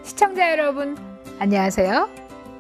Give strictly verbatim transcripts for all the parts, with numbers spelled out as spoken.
시청자 여러분, 안녕하세요.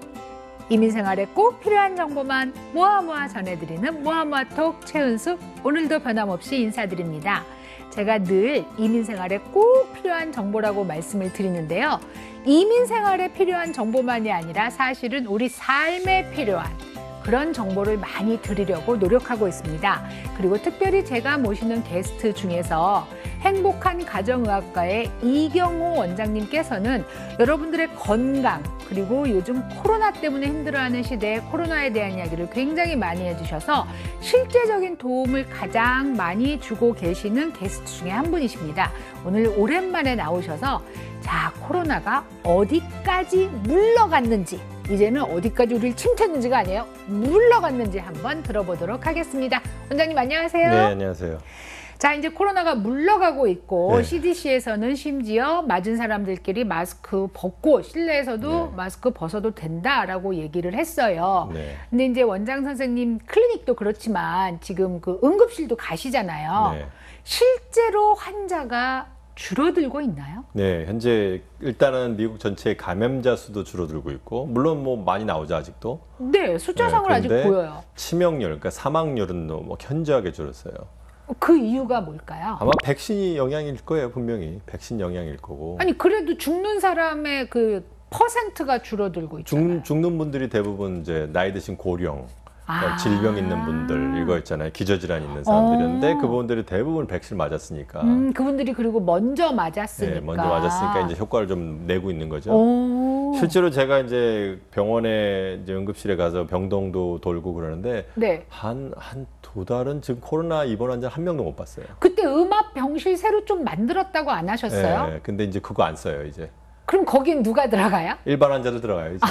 이민생활에 꼭 필요한 정보만 모아 모아 전해드리는 모아모아톡 최은숙, 오늘도 변함없이 인사드립니다. 제가 늘 이민생활에 꼭 필요한 정보라고 말씀을 드리는데요. 이민생활에 필요한 정보만이 아니라 사실은 우리 삶에 필요한 그런 정보를 많이 드리려고 노력하고 있습니다. 그리고 특별히 제가 모시는 게스트 중에서 행복한 가정의학과의 이경호 원장님께서는 여러분들의 건강, 그리고 요즘 코로나 때문에 힘들어하는 시대에 코로나에 대한 이야기를 굉장히 많이 해주셔서 실제적인 도움을 가장 많이 주고 계시는 게스트 중에 한 분이십니다. 오늘 오랜만에 나오셔서 자, 코로나가 어디까지 물러갔는지, 이제는 어디까지 우리를 침투했는지가 아니에요. 물러갔는지 한번 들어보도록 하겠습니다. 원장님 안녕하세요. 네, 안녕하세요. 자, 이제 코로나가 물러가고 있고 네. 씨디씨에서는 심지어 맞은 사람들끼리 마스크 벗고 실내에서도 네. 마스크 벗어도 된다라고 얘기를 했어요. 네. 근데 이제 원장 선생님 클리닉도 그렇지만 지금 그 응급실도 가시잖아요. 네. 실제로 환자가 줄어들고 있나요? 네, 현재 일단은 미국 전체 감염자 수도 줄어들고 있고, 물론 뭐 많이 나오죠 아직도. 네, 숫자상으로 네, 아직 그런데 보여요. 치명률, 그러니까 사망률은 뭐 현저하게 줄었어요. 그 이유가 뭘까요? 아마 백신이 영향일 거예요, 분명히. 백신 영향일 거고. 아니 그래도 죽는 사람의 그 퍼센트가 줄어들고 있잖아요. 죽, 죽는 분들이 대부분 이제 나이 드신 고령, 아. 질병 있는 분들, 이거 있잖아요. 기저질환 있는 사람들인데 어. 그분들이 대부분 백신 맞았으니까. 음, 그분들이 그리고 먼저 맞았으니까. 네, 먼저 맞았으니까 이제 효과를 좀 내고 있는 거죠. 오. 실제로 제가 이제 병원에 이제 응급실에 가서 병동도 돌고 그러는데 네. 한 한 두 달은 지금 코로나 입원 환자 한 명도 못 봤어요. 그때 음압 병실 새로 좀 만들었다고 안 하셨어요? 네, 근데 이제 그거 안 써요 이제. 그럼 거긴 누가 들어가요? 일반 환자도 들어가요 이제.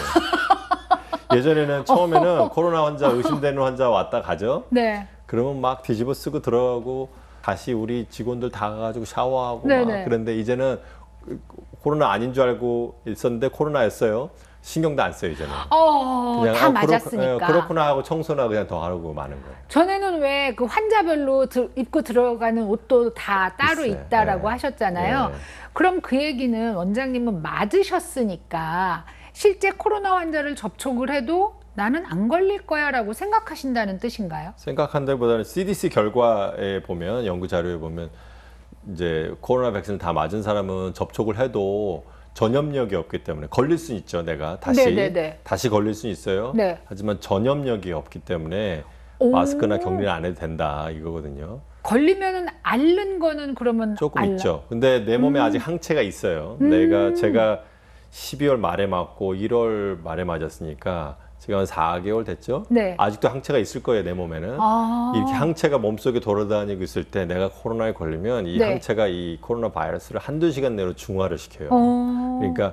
예전에는 처음에는 코로나 환자 의심되는 환자 왔다 가죠. 네. 그러면 막 뒤집어 쓰고 들어가고 다시 우리 직원들 다 가가지고 샤워하고 네네. 막 그런데 이제는 코로나 아닌 줄 알고 있었는데 코로나였어요. 신경도 안 써요 이제는. 어, 다 아, 맞았으니까. 그렇, 예, 그렇구나 하고 청소나 그냥 더 하고 마는 거예요. 전에는 왜 그 환자별로 들, 입고 들어가는 옷도 다 따로 있어요. 있다라고 네. 하셨잖아요. 네. 그럼 그 얘기는 원장님은 맞으셨으니까 실제 코로나 환자를 접촉을 해도 나는 안 걸릴 거야 라고 생각하신다는 뜻인가요? 생각한 데보다는 씨디씨 결과에 보면, 연구 자료에 보면 이제 코로나 백신을 다 맞은 사람은 접촉을 해도 전염력이 없기 때문에 걸릴 수 있죠. 내가 다시 네네네. 다시 걸릴 수 있어요. 네. 하지만 전염력이 없기 때문에 오. 마스크나 격리를 안 해도 된다 이거거든요. 걸리면은 앓는 거는 그러면 조금 앓나? 있죠. 근데 내 몸에 음. 아직 항체가 있어요. 음. 내가 제가 십이월 말에 맞고 일월 말에 맞았으니까 지금 한 사 개월 됐죠. 네. 아직도 항체가 있을 거예요, 내 몸에는. 아. 이렇게 항체가 몸속에 돌아다니고 있을 때 내가 코로나에 걸리면 이 네. 항체가 이 코로나 바이러스를 한두 시간 내로 중화를 시켜요. 어. 그러니까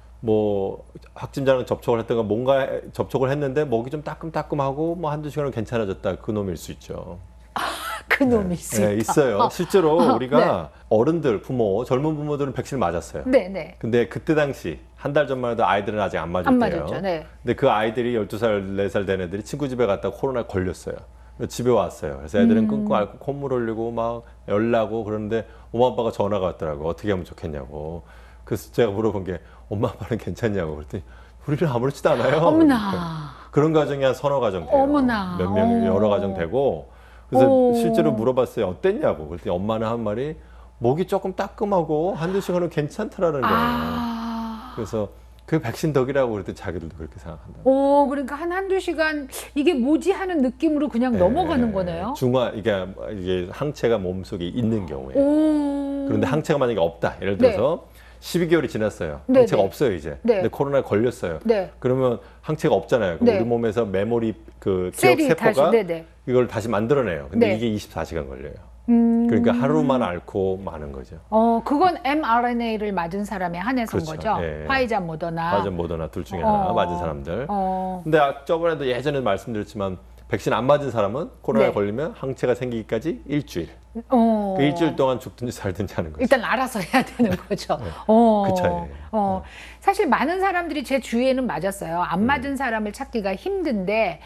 뭐 확진자랑 접촉을 했다가 뭔가 접촉을 했는데 목이 좀 따끔따끔하고 뭐 한두 시간은 괜찮아졌다. 그 놈일 수 있죠. 그 놈이 있어. 네, 있어요. 어. 실제로 어, 우리가 어른들, 부모, 젊은 부모들은 백신을 맞았어요. 네, 네. 근데 그때 당시 한 달 전만 해도 아이들은 아직 안 맞을 안 때예요. 맞았죠. 네. 근데 그 아이들이 열두 살, 네 살 된 애들이 친구 집에 갔다가 코로나에 걸렸어요. 그래서 집에 왔어요. 그래서 애들은 음. 끊고 앓고 콧물 흘리고 막 열나고 그러는데 엄마 아빠가 전화가 왔더라고. 어떻게 하면 좋겠냐고. 그래서 제가 물어본 게 엄마 아빠는 괜찮냐고. 그랬더니 우리는 아무렇지도 않아요. 어머나. 그런 가정이 한 서너 가정 돼요. 어머나. 몇 명, 어. 여러 가정 되고. 그래서 오. 실제로 물어봤어요. 어땠냐고. 그랬더니 엄마는 한 말이 목이 조금 따끔하고 한두 시간은 괜찮더라는 거예요. 아. 그래서 그 백신 덕이라고 그랬더니 자기들도 그렇게 생각한다. 오, 그러니까 한 한두 시간 이게 뭐지 하는 느낌으로 그냥 네, 넘어가는 거네요. 중화 이게 이게 항체가 몸속에 있는 경우에. 오. 그런데 항체가 만약에 없다. 예를 들어서 십이 개월이 지났어요. 네, 항체가 네. 없어요 이제. 네. 근데 코로나에 걸렸어요. 네. 그러면 항체가 없잖아요. 그럼 네. 우리 몸에서 메모리 그 기억 셀이 세포가 다시, 네네. 이걸 다시 만들어내요. 근데 네. 이게 이십사 시간 걸려요. 음. 그러니까 하루만 앓고 마는 거죠. 어, 그건 엠알엔에이를 맞은 사람에 한해서인 그렇죠. 거죠. 예. 화이자, 모더나. 화이자, 모더나 둘 중에 하나 어. 맞은 사람들. 어. 근데 아- 저번에도 예전에 말씀드렸지만 백신 안 맞은 사람은 코로나에 네. 걸리면 항체가 생기기까지 일주일. 어. 그 일주일 동안 죽든지 살든지 하는 거죠. 일단 알아서 해야 되는 거죠. 네. 어. 그 차이예요. 어. 사실 많은 사람들이 제 주위에는 맞았어요. 안 맞은 사람을 찾기가 힘든데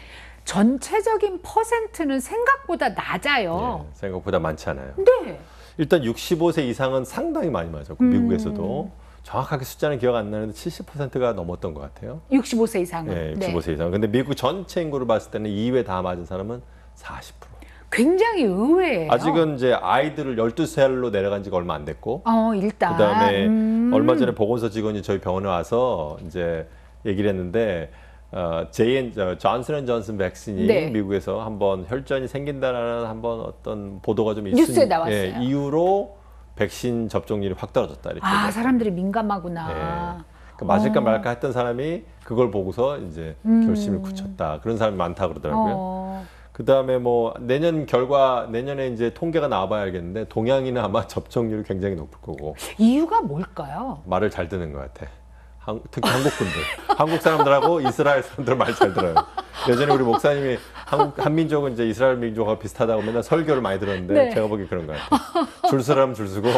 전체적인 퍼센트는 생각보다 낮아요. 예, 생각보다 많지 않아요. 네. 일단 육십오 세 이상은 상당히 많이 맞았고 음. 미국에서도 정확하게 숫자는 기억 안 나는데 칠십 퍼센트가 넘었던 것 같아요. 육십오 세 이상은. 네, 육십오 세 네. 이상. 근데 미국 전체 인구를 봤을 때는 이 회 다 맞은 사람은 사십 퍼센트. 굉장히 의외예요. 아직은 이제 아이들을 열두 살로 내려간 지가 얼마 안 됐고. 어, 일단. 그다음에 음. 얼마 전에 보건소 직원이 저희 병원에 와서 이제 얘기를 했는데 어, 제이엔 존슨 앤 존슨 백신이 네. 미국에서 한번 혈전이 생긴다라는 한번 어떤 보도가 좀 있으니 뉴스에 나왔어요. 예, 이후로 백신 접종률이 확 떨어졌다 이렇게. 아, 사람들이 민감하구나. 예. 그러니까 맞을까 어. 말까 했던 사람이 그걸 보고서 이제 음. 결심을 굳혔다. 그런 사람이 많다 그러더라고요. 어. 그다음에 뭐 내년 결과 내년에 이제 통계가 나와봐야 알겠는데 동양인은 아마 접종률이 굉장히 높을 거고. 이유가 뭘까요? 말을 잘 듣는 것 같아. 한, 특히 한국 분들, 한국 사람들하고 이스라엘 사람들 말 잘 들어요. 예전에 우리 목사님이 한국 한민족은 이제 이스라엘 민족하고 비슷하다고 맨날 설교를 많이 들었는데 네. 제가 보기 그런 것 같아요. 줄 서라면 줄 서고.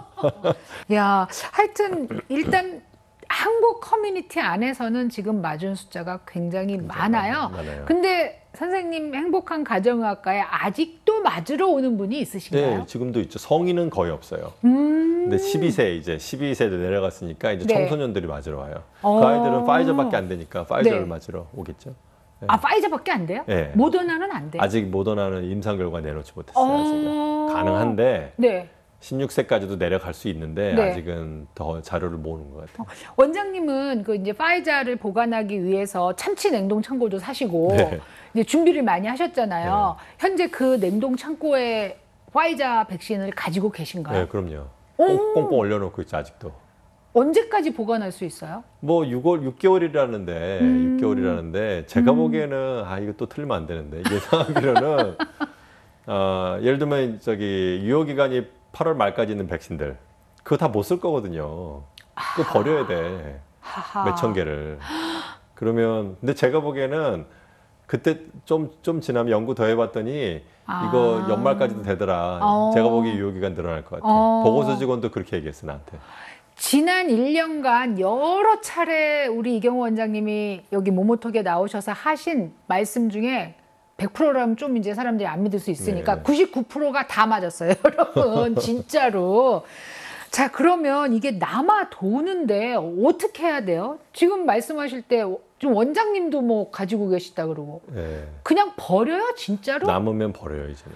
야, 하여튼 일단. 한국 커뮤니티 안에서는 지금 맞은 숫자가 굉장히 많아요. 많아요. 근데 선생님 행복한 가정의학과에 아직도 맞으러 오는 분이 있으신가요? 네, 지금도 있죠. 성인은 거의 없어요. 음. 근데 십이 세 이제 십이 세 내려갔으니까 이제 네. 청소년들이 맞으러 와요. 그 아이들은 파이저밖에 안 되니까 파이저를 네. 맞으러 오겠죠. 네. 아, 파이저밖에 안 돼요? 네. 모더나는 안 돼요? 아직 모더나는 임상 결과 내놓지 못했어요. 아직은. 가능한데. 네. 십육 세까지도 내려갈 수 있는데 네. 아직은 더 자료를 모으는 것 같아요. 원장님은 그 이제 파이자를 보관하기 위해서 참치 냉동 창고도 사시고 네. 이제 준비를 많이 하셨잖아요. 네. 현재 그 냉동 창고에 파이자 백신을 가지고 계신가요? 네, 그럼요. 꽁, 꽁꽁 얼려놓고 있죠, 아직도. 언제까지 보관할 수 있어요? 뭐 육월 육 개월이라는데 음. 육 개월이라는데 제가 음. 보기에는 아 이거 또 틀리면 안 되는데 예상하기로는 어, 예를 들면 저기 유효 기간이 팔월 말까지 있는 백신들 그거 다 못 쓸 거거든요. 그거 버려야 돼. 몇천 개를. 그러면 근데 제가 보기에는 그때 좀, 좀 지나면 연구 더 해봤더니 아. 이거 연말까지도 되더라. 어. 제가 보기에 유효기간 늘어날 것 같아요. 어. 보건소 직원도 그렇게 얘기했어 나한테. 지난 일 년간 여러 차례 우리 이경호 원장님이 여기 모모톡에 나오셔서 하신 말씀 중에 백 퍼센트라면 좀 이제 사람들이 안 믿을 수 있으니까 네. 구십구 퍼센트가 다 맞았어요. 여러분 진짜로. 자, 그러면 이게 남아 도는데 어떻게 해야 돼요? 지금 말씀하실 때 좀 원장님도 뭐 가지고 계시다 그러고 네. 그냥 버려요 진짜로? 남으면 버려요 이제는.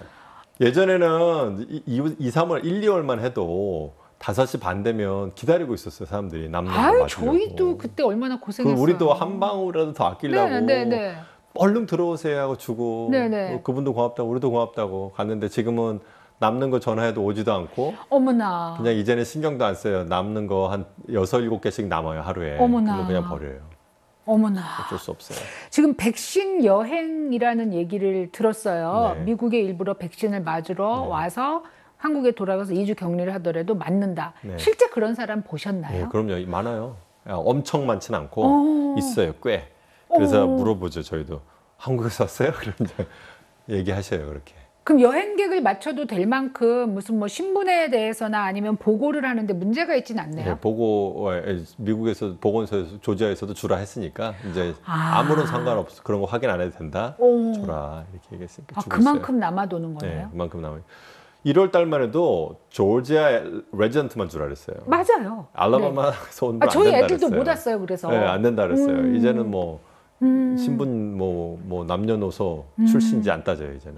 예전에는 이, 삼월 일, 이월만 해도 다섯 시 반 되면 기다리고 있었어요 사람들이 남는 거 맞으려고. 저희도 그때 얼마나 고생했어요. 우리도 한 방울이라도 더 아끼려고 네, 네, 네. 얼른 들어오세요 하고 주고 뭐 그분도 고맙다고 우리도 고맙다고 갔는데 지금은 남는 거 전화해도 오지도 않고 어머나 그냥 이제는 신경도 안 써요. 남는 거 한 여섯 일곱 개씩 남아요 하루에. 어머나 그냥 버려요. 어머나 어쩔 수 없어요. 지금 백신 여행이라는 얘기를 들었어요. 네. 미국에 일부러 백신을 맞으러 네. 와서 한국에 돌아가서 이 주 격리를 하더라도 맞는다. 네. 실제 그런 사람 보셨나요? 네, 그럼요. 많아요. 엄청 많진 않고 오. 있어요. 꽤. 그래서 오. 물어보죠. 저희도. 한국에서 왔어요? 그럼 이제 얘기하셔요. 그렇게. 그럼 여행객을 맞춰도 될 만큼 무슨 뭐 신분에 대해서나 아니면 보고를 하는데 문제가 있진 않네요. 네, 보고 미국에서 보건소에서 조지아에서도 주라 했으니까 이제 아. 아무런 상관없어. 그런 거 확인 안 해도 된다. 오. 주라 이렇게 얘기했으니까. 아, 그만큼 남아도는 거예요? 네, 그만큼 남아. 일월 달만 해도 조지아 레지던트만 주라 그랬어요. 맞아요. 알라바마에서 온 거 아, 안 저희 된다 애들도 그랬어요. 못 왔어요. 그래서. 네, 안 된다 그랬어요. 음. 이제는 뭐 음. 신분 뭐, 뭐 남녀노소 출신지 안 따져요 이제는.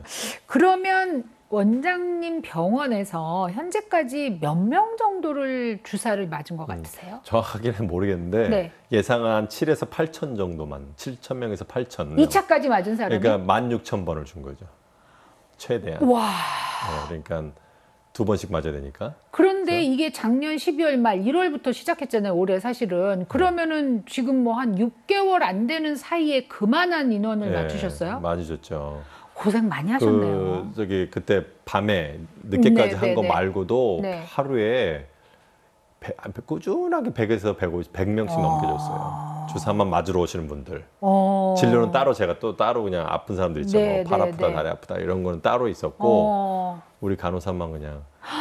그러면 원장님 병원에서 현재까지 몇 명 정도를 주사를 맞은 것 같으세요? 음, 정확하게는 모르겠는데 네. 예상한 칠에서 팔천 정도만 칠천 명에서 팔천. 이 차까지 맞은 사람이? 그러니까 만 육천 번을 준 거죠. 최대한. 와. 네, 그러니까 두 번씩 맞아야 되니까. 그런데 그래서? 이게 작년 십이월 말 일월부터 시작했잖아요. 올해 사실은. 그러면은 네. 지금 뭐 한 육 개월 안 되는 사이에 그만한 인원을 네, 맞추셨어요? 많이 줬죠. 고생 많이 하셨네요. 그, 저기 그때 밤에 늦게까지 한 거 말고도 네. 하루에 배, 꾸준하게 백에서 백오십, 백 명씩 어... 넘게 줬어요. 주사만 맞으러 오시는 분들. 어... 진료는 따로 제가 또 따로 그냥 아픈 사람들 있죠. 네, 뭐 발 네, 아프다, 네. 다리 아프다 이런 거는 따로 있었고 어... 우리 간호사만 그냥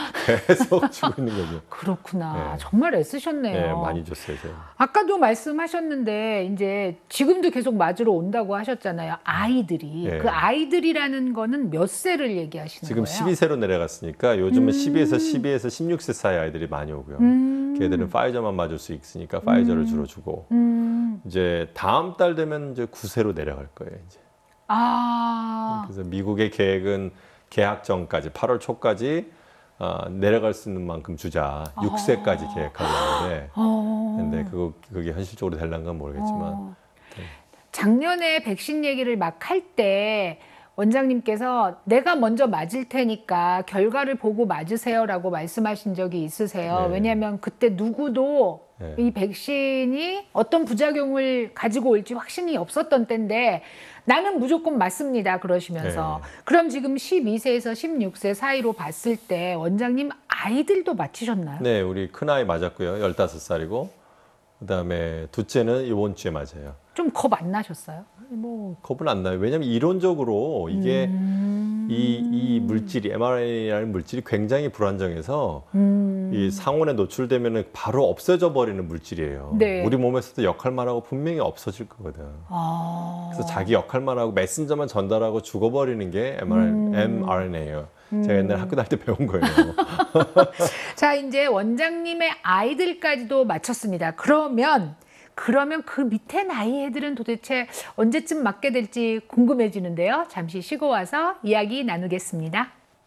계속 주고 있는 거죠. 그렇구나. 네. 정말 애쓰셨네요. 네, 많이 줬어요. 제가. 아까도 말씀하셨는데 이제 지금도 계속 맞으러 온다고 하셨잖아요. 아이들이. 네. 그 아이들이라는 거는 몇 세를 얘기하시는 지금 거예요? 십이 세로 내려갔으니까 요즘은 음... 십이에서 십이에서 십육 세 사이 아이들이 많이 오고요. 음... 음. 걔들은 파이저만 맞을 수 있으니까 파이저를 음. 주로 주고 음. 이제 다음 달 되면 이제 구세로 내려갈 거예요. 이제. 아. 그래서 미국의 계획은 개학 전까지 팔월 초까지 어, 내려갈 수 있는 만큼 주자. 육 세까지 아. 계획하고 있는데 어. 근데 그거 그게 현실적으로 될란가 모르겠지만 어. 작년에 백신 얘기를 막 할 때 원장님께서 내가 먼저 맞을 테니까 결과를 보고 맞으세요라고 말씀하신 적이 있으세요. 네. 왜냐하면 그때 누구도 네. 이 백신이 어떤 부작용을 가지고 올지 확신이 없었던 때인데 나는 무조건 맞습니다 그러시면서 네. 그럼 지금 십이 세에서 십육 세 사이로 봤을 때 원장님 아이들도 맞히셨나요? 네, 우리 큰아이 맞았고요. 열다섯 살이고 그다음에 둘째는 이번 주에 맞아요. 좀 겁 안 나셨어요? 뭐 겁은 안 나요. 왜냐하면 이론적으로 이게 음... 이, 이 물질이 엠알엔에이라는 물질이 굉장히 불안정해서 음... 이 상온에 노출되면 바로 없어져 버리는 물질이에요. 네. 우리 몸에서도 역할만 하고 분명히 없어질 거거든. 아... 그래서 자기 역할만 하고 메신저만 전달하고 죽어버리는 게 음... 엠알엔에이예요. 제가 옛날에 학교 다닐 때 배운 거예요. 자, 이제 원장님의 아이들까지도 맞췄습니다. 그러면 그러면 그 밑에 나이 애들은 도대체 언제쯤 맞게 될지 궁금해지는데요. 잠시 쉬고 와서 이야기 나누겠습니다.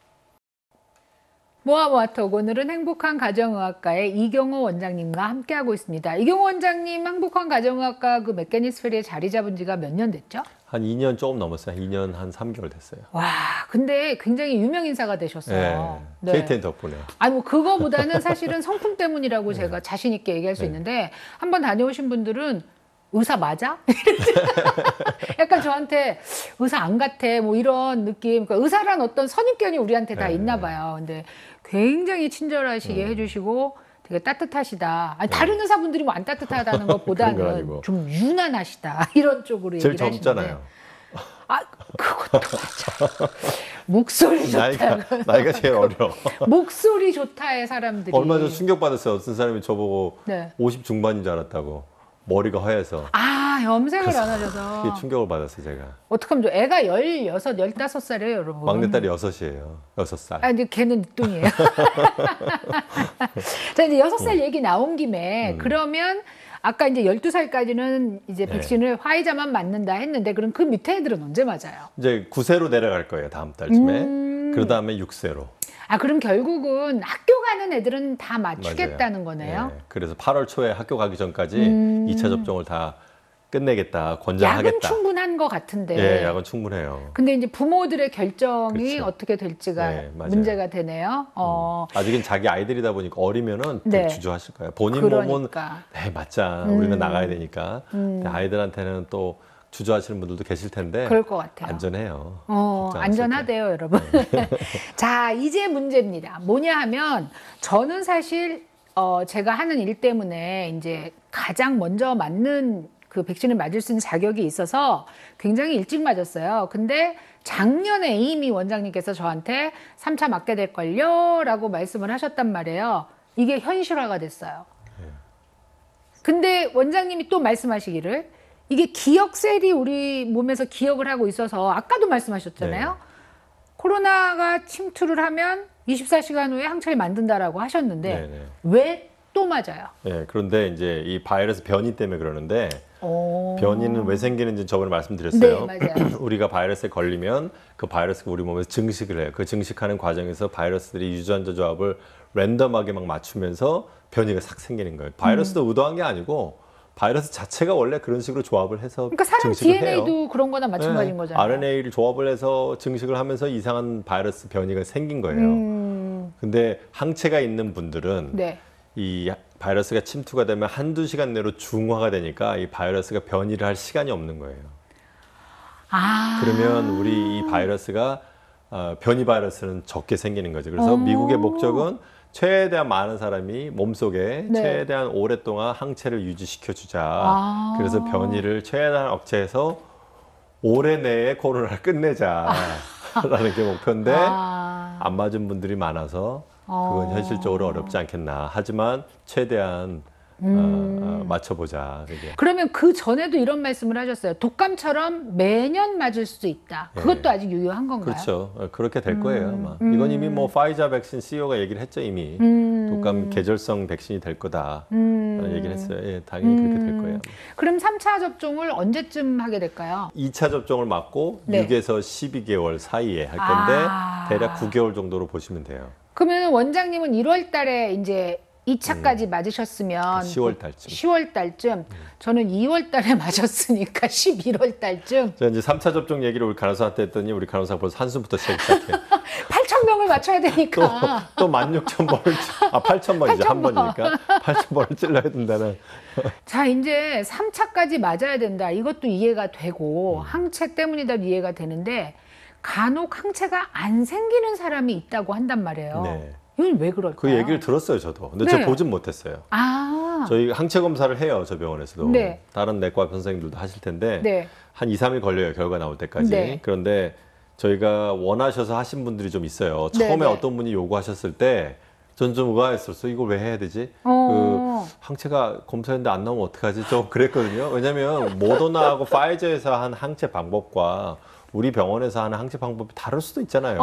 모아모아톡 오늘은 행복한 가정의학과의 이경호 원장님과 함께하고 있습니다. 이경호 원장님 행복한 가정의학과 그 맥게니스펠에 자리 잡은 지가 몇 년 됐죠? 한 이 년 조금 넘었어요. 이 년 한 삼 개월 됐어요. 와, 근데 굉장히 유명 인사가 되셨어요. 네. 네. 케이티엔 덕분에. 아니 뭐 그거보다는 사실은 성품 때문이라고 네. 제가 자신 있게 얘기할 수 네. 있는데 한번 다녀오신 분들은 의사 맞아? 약간 저한테 의사 안 같아 뭐 이런 느낌. 그러니까 의사란 어떤 선입견이 우리한테 다 네. 있나 봐요. 근데 굉장히 친절하시게 음. 해주시고 되게 따뜻하시다. 아니, 네. 다른 의사분들이 뭐 안 따뜻하다는 그런 건 것보다는 아니고. 좀 유난하시다 이런 쪽으로 제일 얘기를 젊잖아요. 하시는데 아 그것도 맞아. 목소리 나이가, 좋다. 나이가 제일 어려. 목소리 좋다의 사람들이. 얼마 전 충격받았어요. 어떤 사람이 저보고 네. 오십 중반인 줄 알았다고. 머리가 허해서. 아, 염색을 그래서 안 하셔서. 그게 충격을 받았어요, 제가. 어떡하면 좋아. 애가 열여섯, 열다섯 살이에요, 여러분. 막내딸이 여섯이에요. 여섯 살. 아, 근데 걔는 늦둥이에요. 자, 이제 여섯 살 얘기 나온 김에 음. 그러면 아까 이제 열두 살까지는 이제 네. 백신을 화이자만 맞는다 했는데 그럼 그 밑에 애들은 언제 맞아요? 이제 구 세로 내려갈 거예요, 다음 달쯤에. 음. 그 다음에 육 세로. 아, 그럼 결국은 학교 가는 애들은 다 맞추겠다는 거네요? 네. 그래서 팔월 초에 학교 가기 전까지 음. 이 차 접종을 다 끝내겠다, 약은 권장하겠다. 충분한 것 같은데. 예, 약은 충분해요. 근데 이제 부모들의 결정이 그렇죠. 어떻게 될지가 네, 맞아요. 문제가 되네요. 어. 음. 아직은 자기 아이들이다 보니까 어리면은 네. 되게 주저하실 거예요. 본인 몸은 그러니까. 네, 맞자. 음. 우리는 나가야 되니까. 음. 근데 아이들한테는 또 주저하시는 분들도 계실 텐데 그럴 것 같아요. 안전해요. 어, 걱정 안 안전하대요, 여러분. 자, 이제 문제입니다. 뭐냐 하면 저는 사실 어, 제가 하는 일 때문에 이제 가장 먼저 맞는 그 백신을 맞을 수 있는 자격이 있어서 굉장히 일찍 맞았어요. 근데 작년에 이미 원장님께서 저한테 삼 차 맞게 될걸요? 라고 말씀을 하셨단 말이에요. 이게 현실화가 됐어요. 근데 원장님이 또 말씀하시기를 이게 기억셀이 우리 몸에서 기억을 하고 있어서 아까도 말씀하셨잖아요. 네. 코로나가 침투를 하면 이십사 시간 후에 항체를 만든다라고 하셨는데 네네. 왜 또 맞아요? 네, 그런데 이제 이 바이러스 변이 때문에 그러는데 오. 변이는 왜 생기는지 저번에 말씀드렸어요. 네, 맞아요. 우리가 바이러스에 걸리면 그 바이러스가 우리 몸에서 증식을 해요. 그 증식하는 과정에서 바이러스들이 유전자 조합을 랜덤하게 막 맞추면서 변이가 싹 생기는 거예요. 바이러스도 음. 의도한 게 아니고 바이러스 자체가 원래 그런 식으로 조합을 해서 그러니까 사람 증식을 디엔에이도 해요. 그런 거나 마찬가지인 네, 거잖아요. 알엔에이를 조합을 해서 증식을 하면서 이상한 바이러스 변이가 생긴 거예요. 음. 근데 항체가 있는 분들은 네. 이 바이러스가 침투가 되면 한두 시간 내로 중화가 되니까 이 바이러스가 변이를 할 시간이 없는 거예요. 아. 그러면 우리 이 바이러스가 어, 변이 바이러스는 적게 생기는 거죠. 그래서 오. 미국의 목적은 최대한 많은 사람이 몸속에 네. 최대한 오랫동안 항체를 유지시켜 주자. 아. 그래서 변이를 최대한 억제해서 올해 내에 코로나를 끝내자라는 게 목표인데 아. 안 맞은 분들이 많아서 그건 어. 현실적으로 어렵지 않겠나. 하지만 최대한 음. 어, 어, 맞춰보자. 그게. 그러면 그 전에도 이런 말씀을 하셨어요. 독감처럼 매년 맞을 수 있다. 그것도 네. 아직 유효한 건가요? 그렇죠. 그렇게 될 거예요. 음. 아마. 음. 이건 이미 뭐 파이자 백신 씨이오가 얘기를 했죠. 이미. 음. 독감 계절성 백신이 될 거다. 음. 얘기를 했어요. 예, 당연히 음. 그렇게 될 거예요. 그럼 삼 차 접종을 언제쯤 하게 될까요? 이 차 접종을 맞고 네. 육에서 십이 개월 사이에 할 건데 아. 대략 구 개월 정도로 보시면 돼요. 그러면 원장님은 일월 달에 이제 이 차까지 음. 맞으셨으면 시월 달쯤. 시월 달쯤. 음. 저는 이월 달에 맞았으니까 십일월 달쯤. 제가 이제 삼 차 접종 얘기를 우리 간호사한테 했더니 우리 간호사가 벌써 한숨부터 시작해요. 팔천 명을 맞춰야 되니까. 또, 또 만 육천 번을, 아, 팔천 번이죠. 한 번이니까. 팔천 번을 찔러야 된다는. 자, 이제 삼 차까지 맞아야 된다. 이것도 이해가 되고, 음. 항체 때문이다 이해가 되는데, 간혹 항체가 안 생기는 사람이 있다고 한단 말이에요. 네. 이건 왜 그럴까요? 그 얘기를 들었어요, 저도. 근데 네. 제가 보진 못했어요. 아. 저희 항체 검사를 해요, 저 병원에서도. 네. 다른 내과 선생님들도 하실 텐데, 네. 한 이, 삼 일 걸려요, 결과 나올 때까지. 네. 그런데 저희가 원하셔서 하신 분들이 좀 있어요. 네, 처음에 네. 어떤 분이 요구하셨을 때, 전 좀 의아했었어요. 이걸 왜 해야 되지? 어. 그 항체가 검사했는데 안 나오면 어떡하지? 좀 그랬거든요. 왜냐면 모더나하고 파이저에서 한 항체 방법과 우리 병원에서 하는 항체 방법이 다를 수도 있잖아요.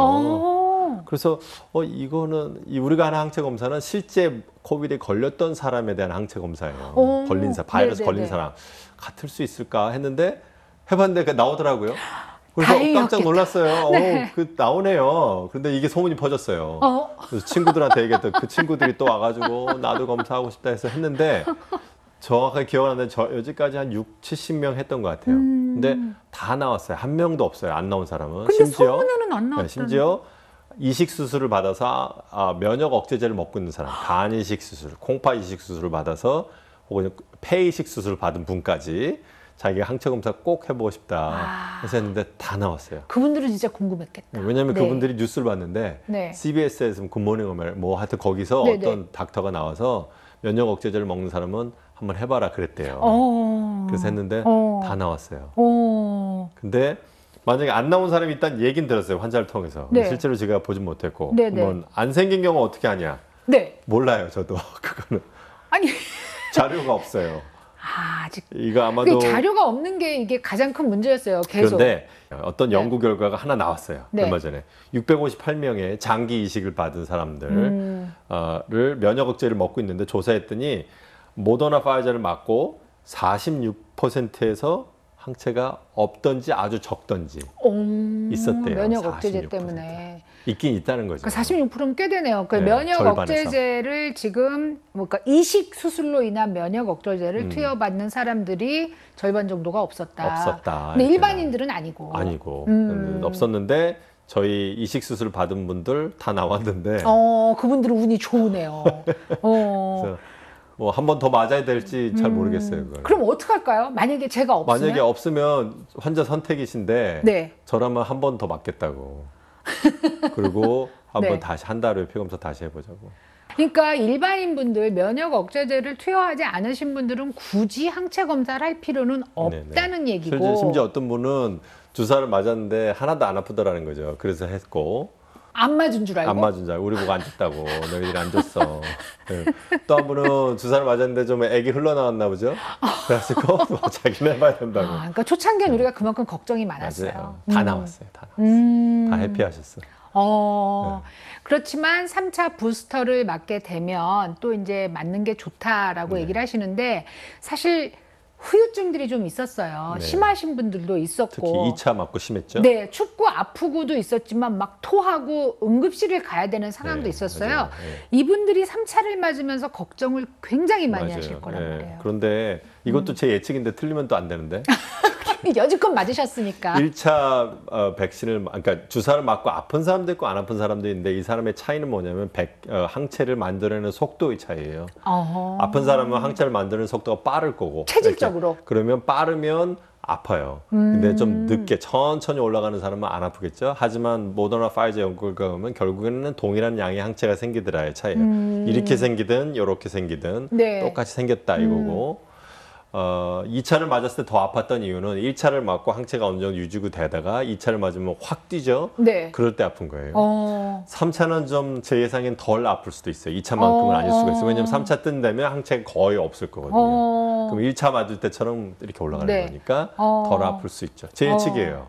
어. 그래서 어 이거는 이 우리가 하는 항체 검사는 실제 코비드에 걸렸던 사람에 대한 항체 검사예요. 오. 걸린 사 바이러스 네네네. 걸린 사람 같을 수 있을까 했는데 해봤는데 나오더라고요. 그래서 다행이었겠다. 깜짝 놀랐어요. 네. 어, 그 나오네요. 그런데 이게 소문이 퍼졌어요. 어. 그래서 친구들한테 얘기했더니 그 친구들이 또 와가지고 나도 검사하고 싶다 해서 했는데 정확하게 기억하는데 저 여지까지 한 육, 칠십 명 했던 것 같아요. 음. 근데 다 나왔어요. 한 명도 없어요. 안 나온 사람은. 근데 심지어 소문에는 안 나왔다는. 네, 심지어 이식 수술을 받아서 아, 면역 억제제를 먹고 있는 사람, 간 이식 수술, 콩파 이식 수술을 받아서 혹은 폐 이식 수술을 받은 분까지 자기가 항체 검사 꼭 해보고 싶다 해서 했는데 다 나왔어요. 그분들은 진짜 궁금했겠다. 왜냐하면 네. 그분들이 뉴스를 봤는데 네. 씨비에스에서 굿모닝 뭐 하여튼 거기서 네네. 어떤 닥터가 나와서 면역 억제제를 먹는 사람은 한번 해봐라 그랬대요. 어. 그래서 했는데 어. 다 나왔어요. 어. 근데 만약에 안 나온 사람이 있다는 얘기는 들었어요. 환자를 통해서. 네. 실제로 제가 보진 못했고. 네네. 한번 안 생긴 경우 어떻게 하냐? 네. 몰라요. 저도 그거는 아니 자료가 없어요. 아, 아직 이거 아마도 그 자료가 없는 게 이게 가장 큰 문제였어요. 계속. 그런데 어떤 네. 연구 결과가 하나 나왔어요. 네. 얼마 전에 육백오십팔 명의 장기 이식을 받은 사람들을 음. 어, 를 면역 억제를 먹고 있는데 조사했더니 모더나 파이저를 맞고 사십육 퍼센트에서 항체가 없던지 아주 적던지 오, 있었대요. 면역 억제제 사십육 퍼센트. 때문에. 있긴 있다는 거죠. 그러니까 사십육 퍼센트는 꽤 되네요. 그 네, 면역 절반에서. 억제제를 지금 뭔가 이식 수술로 인한 면역 억제제를 음. 투여받는 사람들이 절반 정도가 없었다. 없었다. 근데 이렇게 일반인들은 아니고. 아니고 음. 없었는데 저희 이식 수술 받은 분들 다 나왔는데 어, 그분들은 운이 좋으네요. 어. 그래서 뭐 한 번 더 맞아야 될지 잘 음. 모르겠어요. 그걸. 그럼 어떡할까요? 만약에 제가 없으면? 만약에 없으면 환자 선택이신데 네. 저라면 한 번 더 맞겠다고. 그리고 한번 네. 다시 한 달 후에 피검사 다시 해보자고. 그러니까 일반인 분들 면역 억제제를 투여하지 않으신 분들은 굳이 항체 검사를 할 필요는 없다는 네네. 얘기고. 실제 심지어 어떤 분은 주사를 맞았는데 하나도 안 아프더라는 거죠. 그래서 했고 안 맞은 줄 알고. 안 맞은 줄 알고 우리 보고 안 줬다고 너희들이 안 줬어. 네. 또 한 분은 주사를 맞았는데 좀 액이 흘러나왔나 보죠. 그래가지고 또 자기는 해봐야 된다고. 아, 그러니까 초창기엔 우리가 그만큼 걱정이 많았어요. 맞아요. 다 음. 나왔어요. 다 나왔어요. 음. 다 해피하셨어. 어, 네. 그렇지만 삼 차 부스터를 맞게 되면 또 이제 맞는 게 좋다라고 네. 얘기를 하시는데 사실 후유증들이 좀 있었어요. 네. 심하신 분들도 있었고. 특히 이 차 맞고 심했죠. 네, 춥고 아프고도 있었지만 막 토하고 응급실을 가야 되는 상황도 네, 있었어요. 맞아요. 네. 이분들이 삼 차를 맞으면서 걱정을 굉장히 많이 맞아요. 하실 거란 네. 말이에요. 그런데 이것도 음. 제 예측인데 틀리면 또 안 되는데. 여지껏 맞으셨으니까. 일 차 어, 백신을 그러니까 주사를 맞고 아픈 사람도 있고 안 아픈 사람도 있는데 이 사람의 차이는 뭐냐면 백, 어, 항체를 만들어내는 속도의 차이예요. 어허. 아픈 사람은 항체를 만드는 속도가 빠를 거고 체질적으로. 이렇게. 그러면 빠르면 아파요. 음. 근데 좀 늦게 천천히 올라가는 사람은 안 아프겠죠. 하지만 모더나 파이저 연구를 보면 결국에는 동일한 양의 항체가 생기더라의 차이예요. 음. 이렇게 생기든 이렇게 생기든 네. 똑같이 생겼다 이거고 어, 이 차를 맞았을 때 더 아팠던 이유는 일 차를 맞고 항체가 어느 정도 유지가 되다가 이 차를 맞으면 확 뛰죠. 네. 그럴 때 아픈 거예요. 어. 삼 차는 좀 제 예상엔 덜 아플 수도 있어요. 이 차만큼은 어. 아닐 수가 있어요. 왜냐면 삼 차 뜬 되면 항체가 거의 없을 거거든요. 어. 그럼 일 차 맞을 때처럼 이렇게 올라가는 네. 거니까 어. 덜 아플 수 있죠. 제 예측이에요.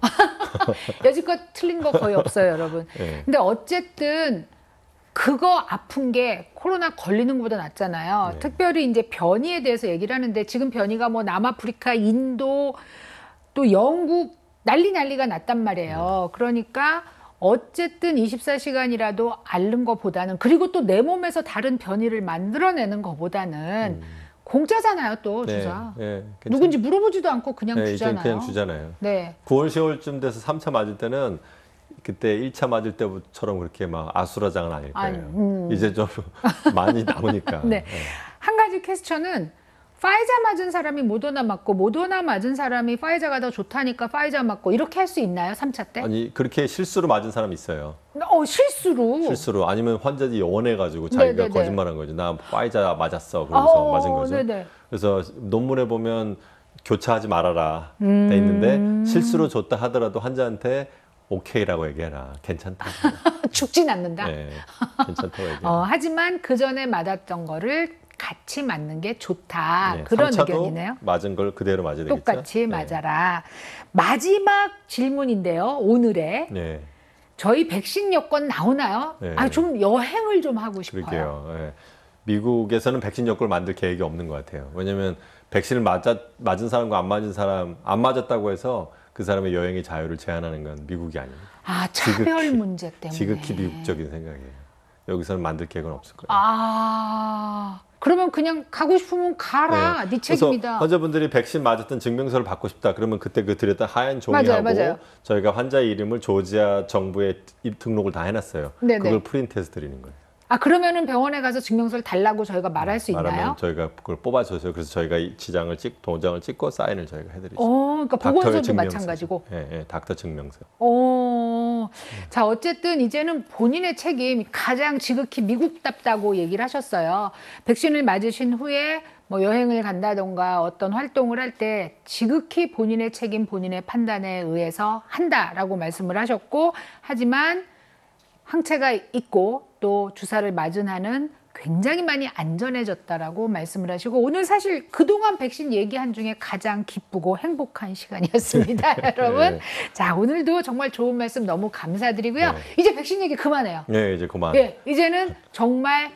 여지껏 틀린 거 거의 없어요, 여러분. 네. 근데 어쨌든 그거 아픈 게 코로나 걸리는 것보다 낫잖아요. 네. 특별히 이제 변이에 대해서 얘기를 하는데 지금 변이가 뭐 남아프리카, 인도, 또 영국 난리 난리가 났단 말이에요. 네. 그러니까 어쨌든 이십사 시간이라도 앓는 것보다는, 그리고 또 내 몸에서 다른 변이를 만들어내는 것보다는 음. 공짜잖아요, 또 네. 주사. 네. 누군지 물어보지도 않고 그냥 네, 주잖아요. 그냥 주잖아요. 네. 구월, 시월쯤 돼서 삼 차 맞을 때는 그때 일 차 맞을 때처럼 그렇게 막 아수라장은 아닐 거예요. 아니, 음. 이제 좀 많이 남으니까. 네. 네. 한 가지 퀘스천은 파이자 맞은 사람이 모더나 맞고 모더나 맞은 사람이 파이자가 더 좋다니까 파이자 맞고 이렇게 할 수 있나요? 삼 차 때? 아니 그렇게 실수로 맞은 사람이 있어요. 어 실수로? 실수로. 아니면 환자들이 원해가지고 자기가 네네네. 거짓말한 거죠. 나 파이자 맞았어. 그러면서 어, 맞은 거죠. 네네. 그래서 논문에 보면 교차하지 말아라 음... 돼 있는데 실수로 줬다 하더라도 환자한테 오케이라고 얘기해라. 괜찮다. 죽진 않는다? 네, 괜찮다고 얘기해라. 어, 하지만 그 전에 맞았던 거를 같이 맞는 게 좋다. 네, 그런 의견이네요. 맞은 걸 그대로 맞아야 되겠죠. 똑같이 맞아라. 네. 마지막 질문인데요. 오늘의. 네. 저희 백신 여권 나오나요? 네. 아, 좀 여행을 좀 하고 싶어요. 그러게요. 네. 미국에서는 백신 여권을 만들 계획이 없는 것 같아요. 왜냐하면 백신을 맞아, 맞은 사람과 안 맞은 사람, 안 맞았다고 해서 그 사람의 여행의 자유를 제한하는 건 미국이 아닙니다. 아, 차별 지극히, 문제 때문에. 지극히 미국적인 생각이에요. 여기서는 만들 계획은 없을 거예요. 아, 그러면 그냥 가고 싶으면 가라. 네, 네 책임이다. 환자분들이 백신 맞았던 증명서를 받고 싶다. 그러면 그때 그 드렸던 하얀 종이하고 맞아요, 맞아요. 저희가 환자 이름을 조지아 정부에 등록을 다 해놨어요. 네네. 그걸 프린트해서 드리는 거예요. 아, 그러면은 병원에 가서 증명서를 달라고 저희가 말할 수 말하면 있나요? 저희가 그걸 뽑아줘서요. 그래서 저희가 지장을 찍, 도장을 찍고 사인을 저희가 해드리죠. 어, 그러니까 보건소도 마찬가지고. 네, 네, 닥터 증명서. 어, 음. 자, 어쨌든 이제는 본인의 책임, 가장 지극히 미국답다고 얘기를 하셨어요. 백신을 맞으신 후에 뭐 여행을 간다던가 어떤 활동을 할 때 지극히 본인의 책임, 본인의 판단에 의해서 한다라고 말씀을 하셨고, 하지만 항체가 있고 또 주사를 맞은 한은 굉장히 많이 안전해졌다라고 말씀을 하시고, 오늘 사실 그동안 백신 얘기한 중에 가장 기쁘고 행복한 시간이었습니다. 여러분. 네. 자, 오늘도 정말 좋은 말씀 너무 감사드리고요. 네. 이제 백신 얘기 그만해요. 네, 이제 그만. 네, 이제는 정말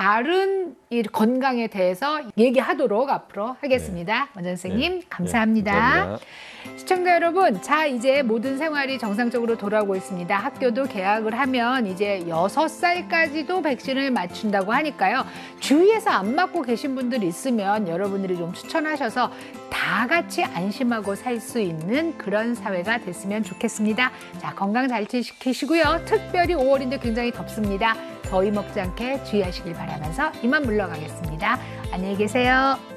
다른 이 건강에 대해서 얘기하도록 앞으로 하겠습니다. 네. 원장 선생님, 네. 감사합니다. 네, 감사합니다. 시청자 여러분, 자, 이제 모든 생활이 정상적으로 돌아오고 있습니다. 학교도 개학을 하면 이제 여섯 살까지도 백신을 맞춘다고 하니까요. 주위에서 안 맞고 계신 분들 있으면 여러분들이 좀 추천하셔서 다 같이 안심하고 살 수 있는 그런 사회가 됐으면 좋겠습니다. 자, 건강 잘 지키시고요. 특별히 오월인데 굉장히 덥습니다. 더위 먹지 않게 주의하시길 바라면서 이만 물러가겠습니다. 안녕히 계세요.